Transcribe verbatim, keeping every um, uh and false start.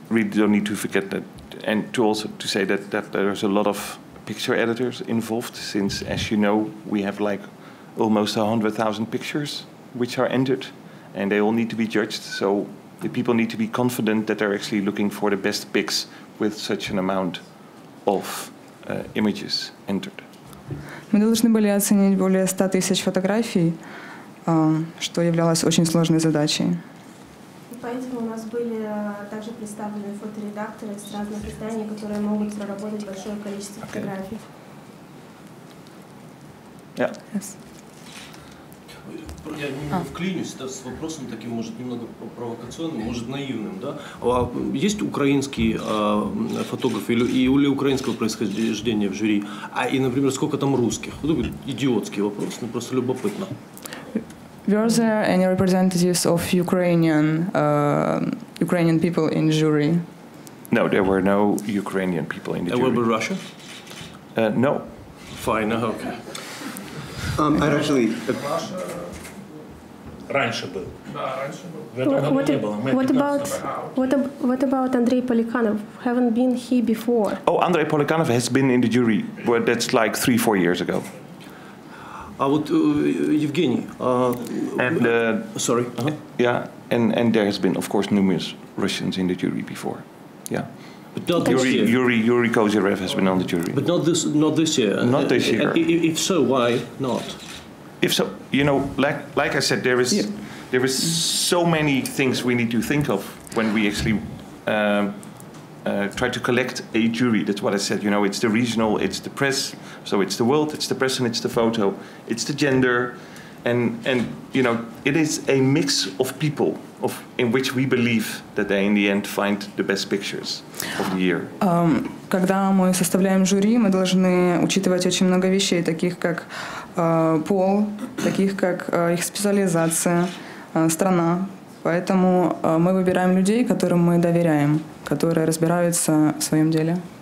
really don't need to forget that, and to also to say that, that there's a lot of picture editors involved, since, as you know, we have like almost one hundred thousand pictures which are entered, and they all need to be judged. So the people need to be confident that they're actually looking for the best pics with such an amount of uh, images entered. Мы должны были оценить более ста тысяч фотографий, что являлось очень сложной задачей. Поэтому у нас были также представлены фоторедакторы с разных изданий, которые могут проработать большое количество фотографий. Yeah. Yes. Я немного вклинюсь да, с вопросом таким, может, немного провокационным, может, наивным. Да? А есть украинский а, фотограф или, или украинского происхождения в жюри? А и, например, сколько там русских? Вот идиотский вопрос, но просто любопытно. Were there any representatives of Ukrainian uh, Ukrainian people in jury? No, there were no Ukrainian people in the And jury. what about Russia? Uh, no. Fine, okay. Um, I'd actually... Раньше был. Да, раньше был. What, what about what, ab what about Andrei Polikanov? Haven't been he before? Oh, Andrei Polikanov has been in the jury, but that's like three, four years ago. А вот Евгений. Uh, and uh, sorry. Uh-huh. Yeah, and and there has been, of course, numerous Russians in the jury before. Yeah. But not this Yuri, year. Yuri Yuri Kozyrev has been on the jury. But not this, not this year. Not this year. And if so, why not? If so, you know, like like I said, there is yeah. there is so many things we need to think of when we actually um, uh, try to collect a jury. That's what I said. You know, it's the regional, it's the press, so it's the world, it's the press, and it's the photo, it's the gender, and and you know, it is a mix of people of in which we believe that they in the end find the best pictures of the year. Um, когда мы составляем жюри, мы должны учитывать очень много вещей, таких как uh, пол, таких как uh, их специализация, uh, страна. Поэтому uh, мы выбираем людей, которым мы доверяем, которые разбираются в своем деле.